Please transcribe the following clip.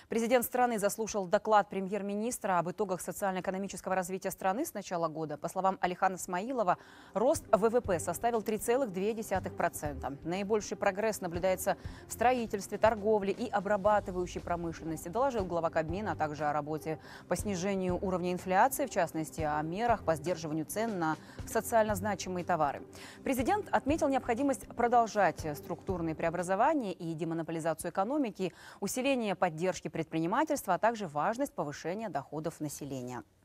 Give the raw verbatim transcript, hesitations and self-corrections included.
Президент страны заслушал доклад премьер-министра об итогах социально-экономического развития страны с начала года. По словам Алихана Смаилова, рост ВВП составил три целых две десятых процента. Наибольший прогресс наблюдается в строительстве, торговле и обрабатывающей промышленности, доложил глава Кабмина, а также о работе по снижению уровня инфляции, в частности, о мерах по сдерживанию цен на социально значимые товары. Президент отметил необходимость продолжать структурные преобразования и демонополизацию экономики, усиление поддержки предпринимательства, а также важность повышения доходов населения.